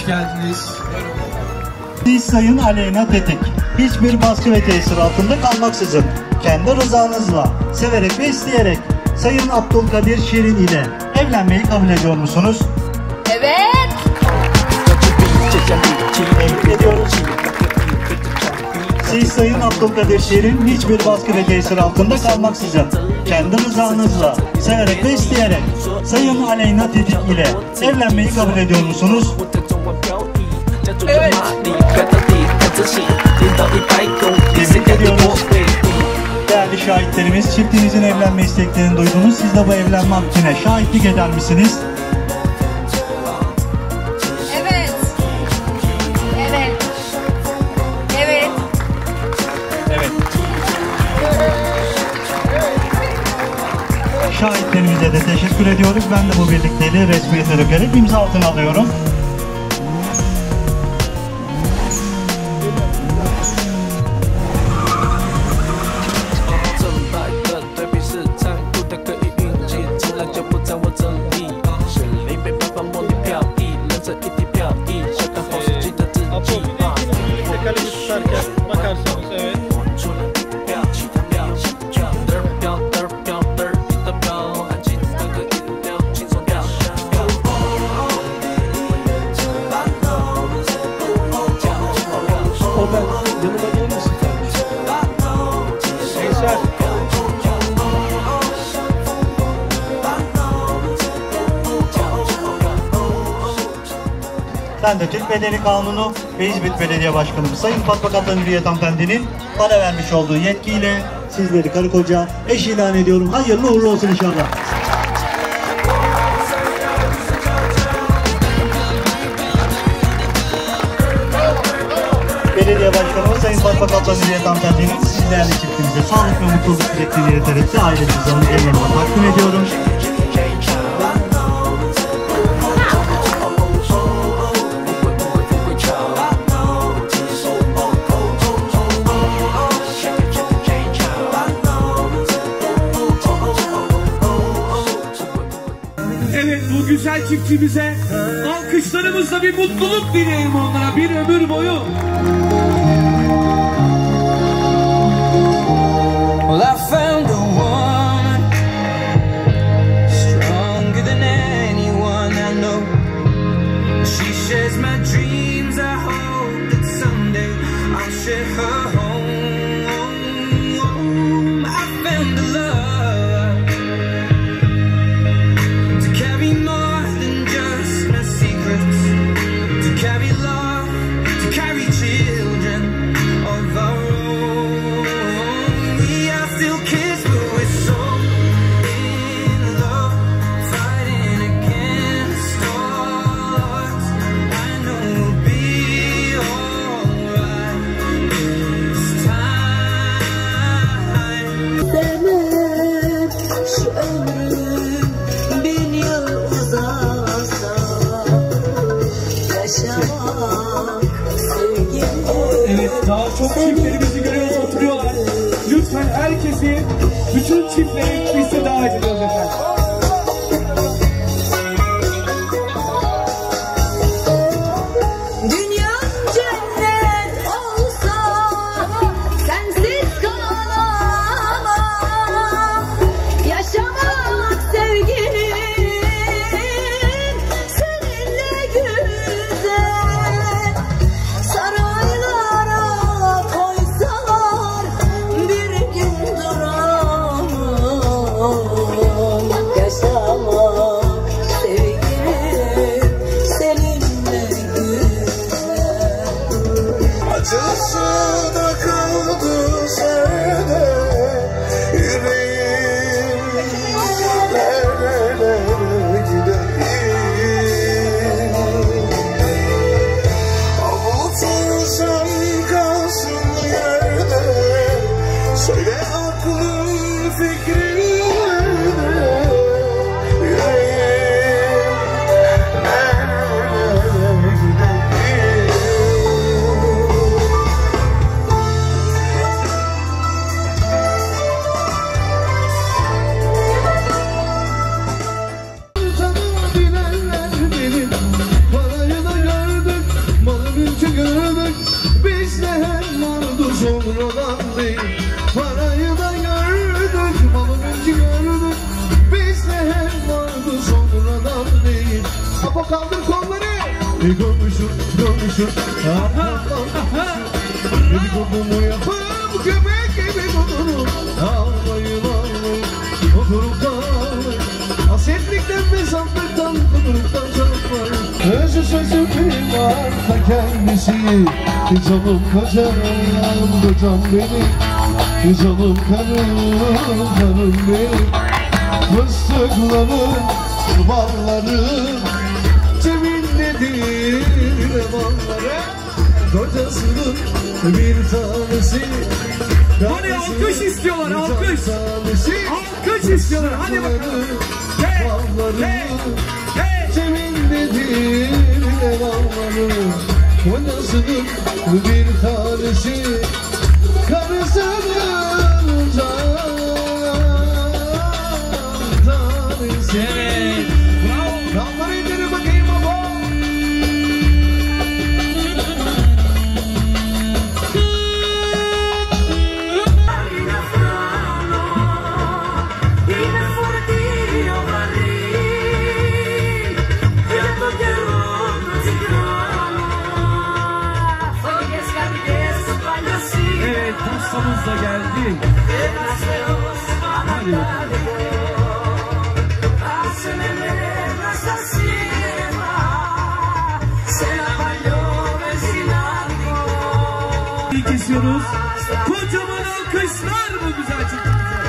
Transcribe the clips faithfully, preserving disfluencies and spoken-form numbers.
hoş geldiniz. Siz Sayın Aleyna Tetik, hiçbir baskı ve tesir altında kalmaksızın, kendi rızanızla, severek ve isteyerek Sayın Abdülkadir Şirin ile evlenmeyi kabul ediyor musunuz? Evet. Tebrik ediyoruz. Siz Sayın Abdülkadir Şirin hiçbir baskı ve tesir altında kalmaksızın, kendi rızanızla, severek ve isteyerek Sayın Aleyna Tetik ile evlenmeyi kabul ediyor musunuz? Evet. Tebrik ediyoruz. Değerli şahitlerimiz, çiftinizin evlenme isteklerini duydunuz. Siz de bu evlenme akdine şahitlik eder misiniz? Evet. Evet. Evet. Evet. Şahitlerimize de teşekkür ediyoruz. Ben de bu birlikteliği resmiyete dökerek imza altına alıyorum. Bakarsanız evet. O ben yanıma gelir misin kardeşim? Gençler. Ben de Türk Bedeni Kanunu ve İzmit Belediye Başkanımız Sayın Fatma Kaplan Hürriyet Hanımefendi'nin bana vermiş olduğu yetkiyle sizleri karı koca eş ilan ediyorum. Hayırlı uğurlu olsun inşallah. Belediye Başkanımız Sayın Fatma Kaplan Hürriyet Hanımefendi'nin siz değerli çiftimize sağlık ve mutluluk dileklerini ileterek de ailemize onun yanına takdim ediyorum. Evet, bu güzel çiftçimize alkışlarımızla bir mutluluk dileyelim onlara bir ömür boyu. Well, I found a woman stronger than anyone I know. She shares my dreams. I hope that someday I'll share her home. I found a love to carry more than just my secrets, to carry love, to carry children of our own. We are still kids, but we're so in love, fighting against all odds. I know we'll be alright this time. Demem şu ömrüm bin yıl uzasa, yaşamak sevgilim. Evet, daha çok çiftlerimizi görüyoruz, oturuyorlar. Lütfen herkesi, bütün çiftleri bize davet ediyoruz efendim. Dünya cennet olsa sensiz kalamam. Yaşamak sevgilim seninle güzel. Saraylara koysalar bir gün duramam. Yaşamak sevgilim seninle güzel. Acısı da kaldı sende, yüreğim nerelere gideyim. Avutursam kalsın yerde, söyle aklım fikrim nerede, yüreğim nerelere gideyim. Bilenler benim, parayı da gördük kaldır kolları. Bir konuşur, konuşur. Dedikodumu yapıp köpek gibi bulurum. Ağlayın ağlayın, oturup kalmayın. Hasretlikten ve sandıktan, kuduruktan çarpmayın. Özü sözü bir var da kendisi. Canım kocam, kocam benim. Canım karım, karım benim. Fıstıklarım, ballarım cebindedir revanları. Kocasının bir tanesi. Hadi alkış istiyorlar, alkış. Alkış istiyorlar, hadi bakalım. Hey, hey, hey. Cebindedir revanları. Kocasının bir tanesi. Karısının can tanesi. Evet, bravo. Kalları indirin bakayım baba. Evet, pastamız da geldi. Hadi bakalım. İyi kesiyoruz. Kocaman alkışlar bu güzel çocuklar.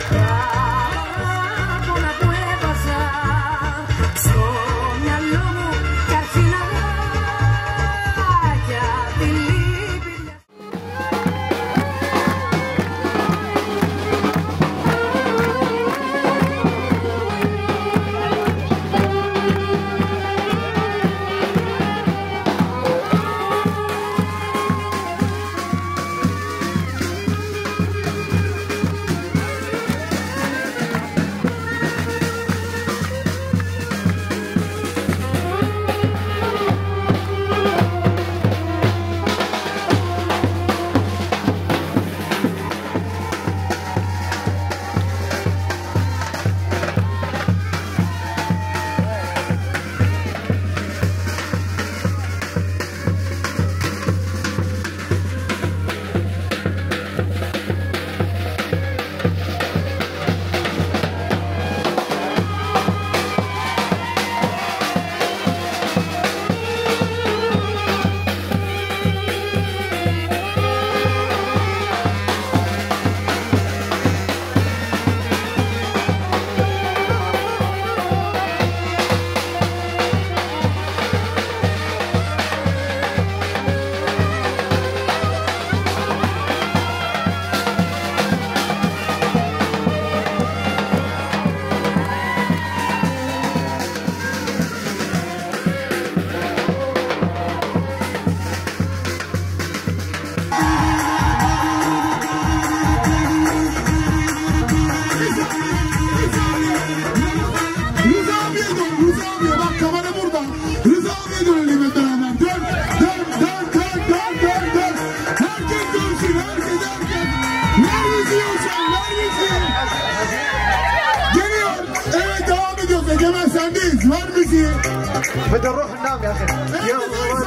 بدنا نروح ننام يا اخي. يلا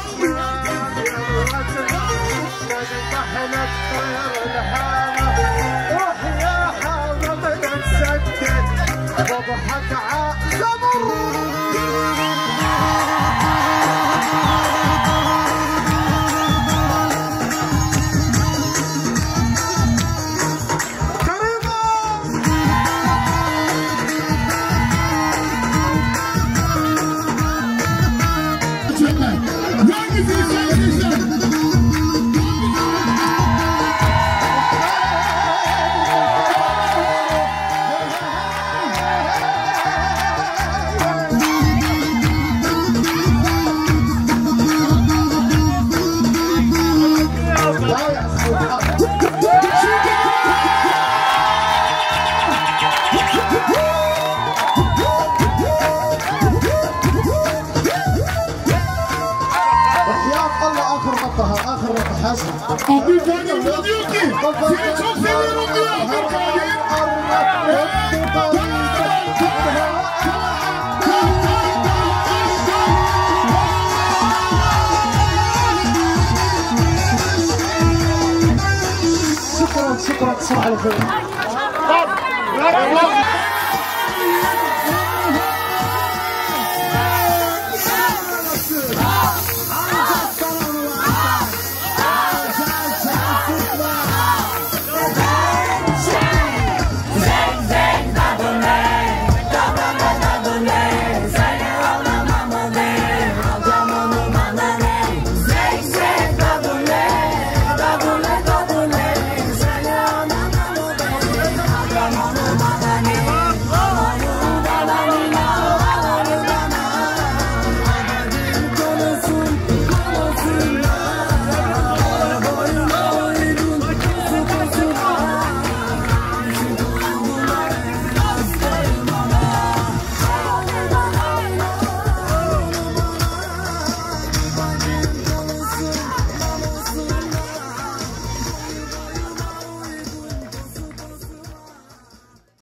احنا الطير الحالة روح يا حالة بدنا نسكت بضحك عالزمر. Abdülkadir diyor ki seni çok seviyorum diyor Abdülkadir. صباح الخير.